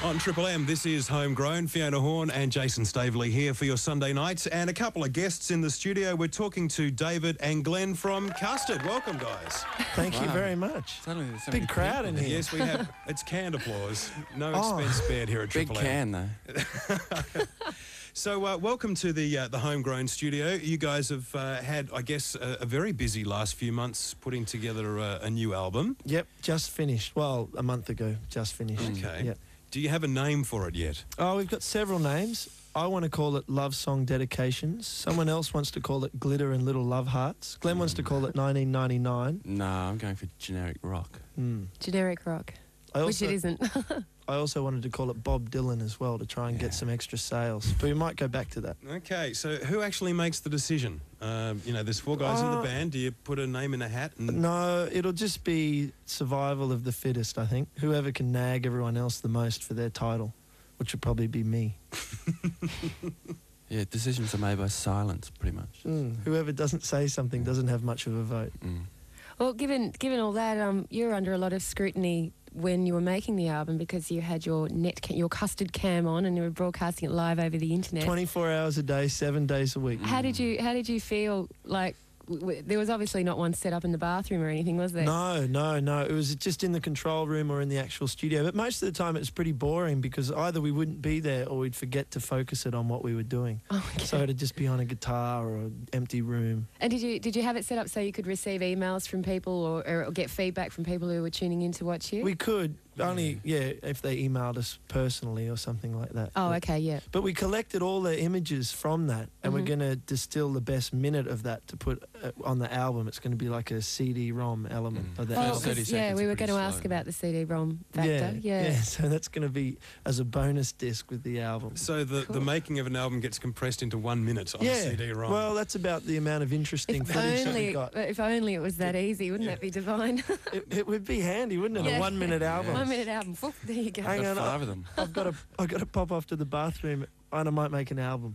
On Triple M, this is Homegrown. Fiona Horne and Jason Staveley here for your Sunday nights. And a couple of guests in the studio. We're talking to David and Glen from Custard. Welcome, guys. Thank you very much. Suddenly there's so Big many crowd people. in here. Yes, we have. It's canned applause. No expense spared here at Big Triple M. can, though. So welcome to the Homegrown studio. You guys have had, I guess, a very busy last few months putting together a new album. Yep, just finished. Well, a month ago, just finished. Okay. Yep. Do you have a name for it yet? Oh, we've got several names. I want to call it Love Song Dedications. Someone else wants to call it Glitter and Little Love Hearts. Glenn wants to call it 1999. No, I'm going for generic rock. Generic rock, I which it isn't. I also wanted to call it Bob Dylan as well to try and get some extra sales. But we might go back to that. Okay, so who actually makes the decision? There's four guys in the band. Do you put a name in a hat? No, it'll just be survival of the fittest, I think. Whoever can nag everyone else the most for their title, which would probably be me. Yeah, decisions are made by silence, pretty much. Whoever doesn't say something doesn't have much of a vote. Well, given all that, you're under a lot of scrutiny when you were making the album because you had your Custard cam on and you were broadcasting it live over the internet. 24 hours a day, 7 days a week. How did you feel? Like there was obviously not one set up in the bathroom or anything, was there? No. It was just in the control room or in the actual studio. But most of the time it was pretty boring because either we wouldn't be there or we'd forget to focus it on what we were doing. Oh, okay. So it'd just be on a guitar or an empty room. And did you have it set up so you could receive emails from people or get feedback from people who were tuning in to watch you? We could. Only, if they emailed us personally or something like that. Oh, okay, yeah. But we collected all the images from that and we're going to distill the best minute of that to put on the album. It's going to be like a CD-ROM element of the album. 30 Yeah, seconds we are were going to pretty ask slow. about the CD-ROM factor. Yeah. So that's going to be as a bonus disc with the album. So the making of an album gets compressed into 1 minute on a CD-ROM. Well, that's about the amount of interesting footage that we got. If only it was that easy, wouldn't that be divine? It would be handy, wouldn't it? Yeah. A 1 minute album. 1 minute album. There you go. Hang on, 5 of them. I've got to pop off to the bathroom and I might make an album.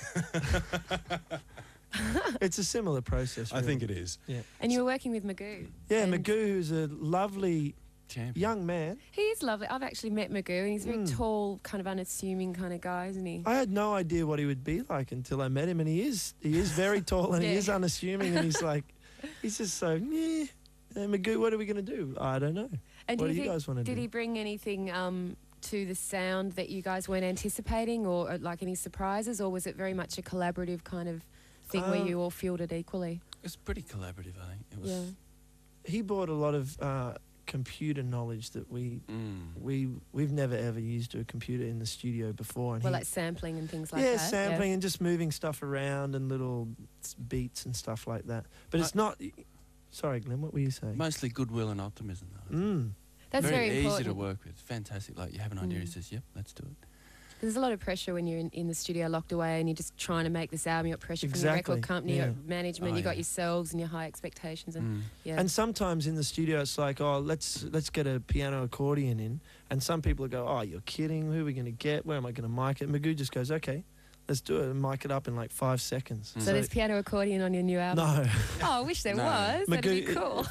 It's a similar process, really. I think it is. Yeah. And you were working with Magoo. Yeah, And Magoo, who's a lovely Champion. young man. He is lovely. I've actually met Magoo, and he's a very tall, kind of unassuming kind of guy, isn't he? I had no idea what he would be like until I met him, and he is very tall and he is unassuming, and he's just so, Magoo, what are we going to do? I don't know. And What do you guys want to do? Did he bring anything to the sound that you guys weren't anticipating, or like any surprises, or was it very much a collaborative kind of thing where you all fueled it equally? It was pretty collaborative, I think. It was. Yeah. He brought a lot of computer knowledge that we've never ever used a computer in the studio before. And Like sampling and things like yeah, that. sampling and just moving stuff around and little beats and stuff like that. But it's not. Sorry, Glenn, what were you saying? Mostly goodwill and optimism, though. That's very important. easy to work with. Fantastic. Like, you have an idea, he says, yep, let's do it. There's a lot of pressure when you're in the studio locked away and you're just trying to make this album. You've got pressure from your record company, your management, you've got yourselves and your high expectations. And And sometimes in the studio it's like, oh, let's get a piano accordion in. And some people go, oh, you're kidding. Who are we going to get? Where am I going to mic it? Magoo just goes, okay, let's do it and mic it up in like 5 seconds. So there's piano accordion on your new album? No. Oh, I wish there was. That'd be cool.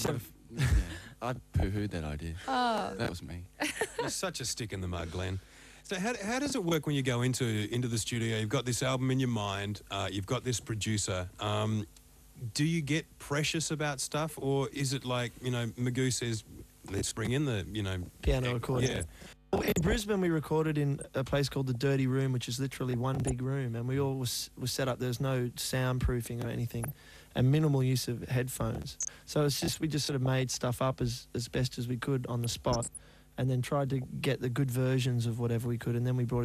I poo-hooed that idea. Oh. That was me. You're such a stick in the mud, Glenn. So how does it work when you go into the studio? You've got this album in your mind. You've got this producer. Do you get precious about stuff, or is it like, Magoo says, let's bring in the, piano accordion? Yeah. Well, in Brisbane, we recorded in a place called the Dirty Room, which is literally one big room, and we all was set up. There's no soundproofing or anything, and minimal use of headphones. So we just sort of made stuff up as best as we could on the spot, and then tried to get the good versions of whatever we could, and then we brought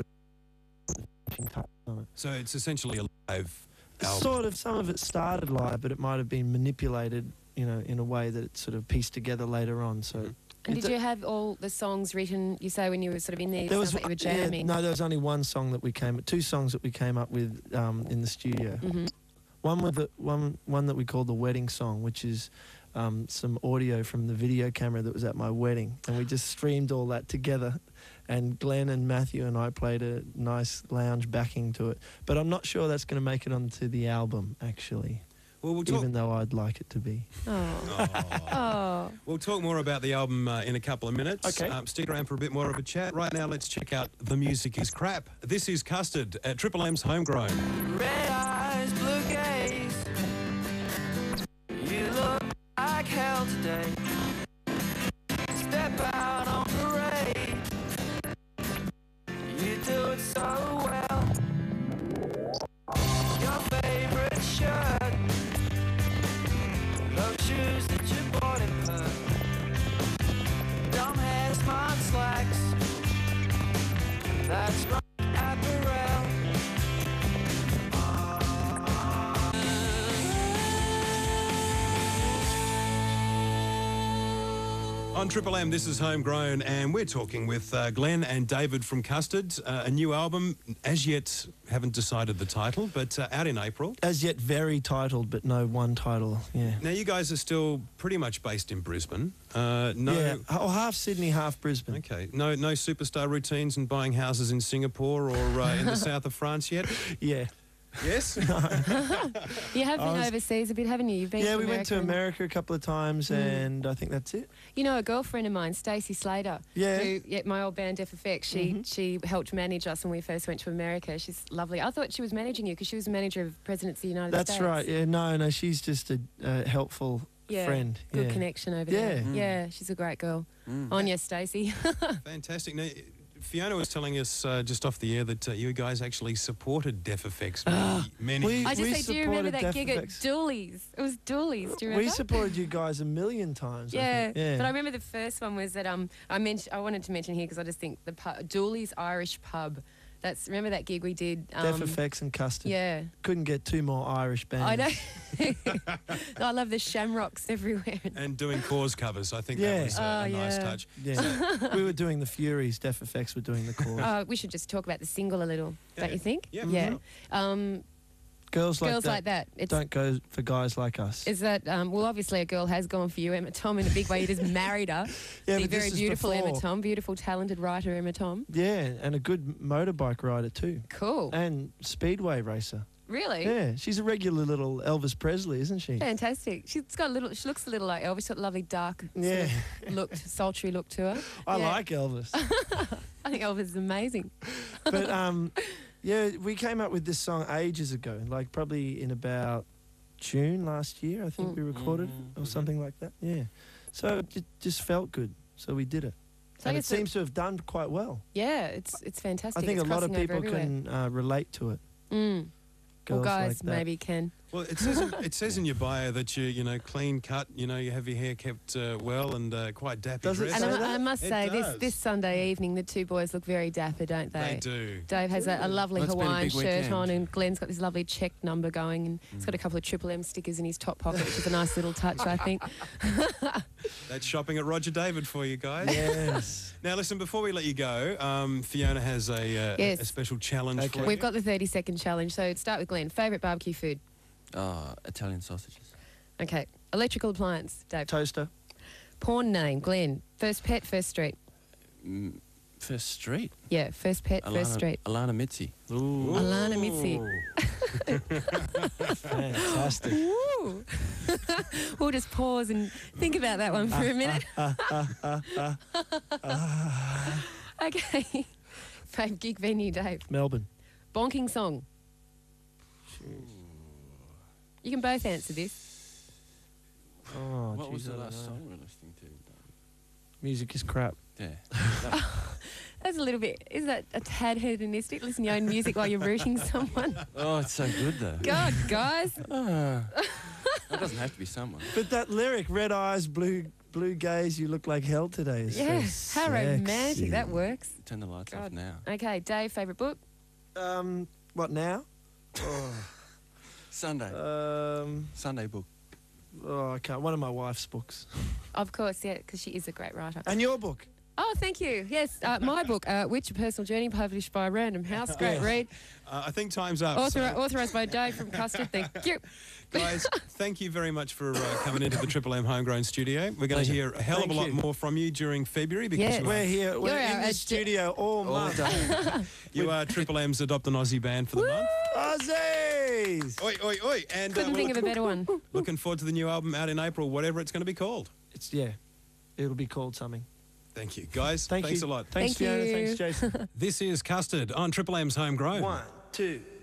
it on it. So it's essentially a live album. Sort of. Some of it started live, but it might have been manipulated, in a way that it sort of pieced together later on. So. And did you have all the songs written, you say, when you were sort of in there, like you were jamming? No, there was only two songs that we came up with in the studio. One that we called the wedding song, which is some audio from the video camera that was at my wedding, and we just streamed all that together, and Glenn and Matthew and I played a nice lounge backing to it. But I'm not sure that's going to make it onto the album, actually. Well, we'll talk. even though I'd like it to be. Oh. Oh. We'll talk more about the album in a couple of minutes. Okay. Stick around for a bit more of a chat. Right now, let's check out The Music Is Crap. This is Custard at Triple M's Homegrown. Red eyes, blue gaze. You look like hell today. Step out on parade. You do it so well. Your favorite shirt. Those shoes that you bought in Perth. Dumb hair, smart slacks. That's right, apparel. On Triple M, this is Homegrown, and we're talking with Glen and David from Custard. A new album, as yet haven't decided the title, but out in April. As yet very titled, but no one title. Yeah. Now, you guys are still pretty much based in Brisbane. No, Yeah. Oh, half Sydney, half Brisbane. Okay, no superstar routines and buying houses in Singapore or in the south of France yet? Yeah. Yes? You have been overseas a bit, haven't you? You've been Yeah, to we went to and- America a couple of times, and I think that's it. You know, a girlfriend of mine, Stacey Slater, Yeah. who, my old band Def Effects, she helped manage us when we first went to America. She's lovely. I thought she was managing you because she was the manager of Presidents of the United States. That's right. Yeah, no, she's just a helpful friend. Good yeah. connection over Yeah. there. Mm. Yeah, she's a great girl. On you, Stacey. Fantastic. Now, Fiona was telling us just off the air that you guys actually supported Def Effects many we- I just say, do you remember supported that Def gig at Effects. Dooley's? It was Dooley's. Do you remember? We supported you guys a million times. I Yeah, think. Yeah. but I remember the first one was that I wanted to mention here because I just think the Dooley's Irish Pub. Remember that gig we did? Def Effects and Custard. Yeah. Couldn't get two more Irish bands. I know. I love the shamrocks everywhere. and doing cause covers. I think Yeah. that was a nice yeah. touch. Yeah. We were doing the Furies. Def Effects were doing the chorus. We should just talk about the single a little, don't you think? Yeah. Yeah. Girls like Girls that. like that. It's, Don't go for guys like us. is that well? Obviously, a girl has gone for you, Emma Tom, in a big way. You just married her. Yeah, the but this very is beautiful before. Emma Tom, beautiful, talented writer Emma Tom. Yeah, and a good motorbike rider too. Cool. And speedway racer. Really? Yeah, she's a regular little Elvis Presley, isn't she? Fantastic. She's got a little. She looks a little like Elvis. Got a lovely dark, Yeah. sultry look to her. I Yeah. like Elvis. I think Elvis is amazing. But yeah, we came up with this song ages ago, like probably in about June last year, I think we recorded it, or something like that. Yeah. So it just felt good, so we did it. So I And it guess the- seems to have done quite well. Yeah, it's fantastic. I think It's a lot of crossing over people everywhere. can relate to it. Mm. Well, Girls guys like that. maybe can. Well, it says in your bio that you clean cut, you have your hair kept well and quite dappy Does it dressed. say And that? I must It say, does. this Sunday evening, the two boys look very dapper, don't they? They do. Dave has a lovely Well, it's been a Hawaiian big shirt weekend. on, and Glenn's got this lovely checked number going, and he's got a couple of Triple M stickers in his top pocket, which is a nice little touch, I think. That's shopping at Roger David for you guys. Yes. Now, listen, before we let you go, Fiona has Yes. a special challenge for you. We've got the 30-second challenge, so start with Glenn. Favourite barbecue food? Italian sausages. Okay. Electrical appliance, Dave. Toaster. Porn name, Glenn. First pet, first street. First street. Yeah, first pet, first street. Alana Mitzi. Ooh. Alana Mitzi. Fantastic. Woo! We'll just pause and think about that one for a minute. Okay. Fave gig venue, Dave. Melbourne. Bonking song. You can both answer this. Oh, What was geez, the I don't last know. song we were listening to? Music is crap. Yeah. That's a little bit. Is that a tad hedonistic? Listen to your own music while you're rooting someone. Oh, it's so good though. God, guys. It doesn't have to be someone. But that lyric, red eyes, blue gaze, you look like hell today, is Yeah. so How romantic. sexy. That works. Turn the lights off God. now. Okay, Dave, favourite book? What now? Sunday. Sunday book. I can't. One of my wife's books. Of course, yeah, because she is a great writer. And your book. Oh, thank you. Yes, my book, Witch: A Personal Journey, published by Random House. Great read. I think time's up. so- Authorised by Dave from Custard. Thank you. Guys, thank you very much for coming into the Triple M Homegrown studio. We're going to hear a hell of a Thank lot you. more from you during February because Yes. We're here. We're You're in our the studio all month. you are Triple M's Adopt an Aussie band for the month. Aussies! Oi, oi, oi. And Couldn't think of a better one. looking forward to the new album out in April, whatever it's going to be called. It'll be called something. Thank you, guys. Thanks a lot. Thanks, Thank Fiona. you. Thanks, Jason. This is Custard on Triple M's Homegrown. 1, 2.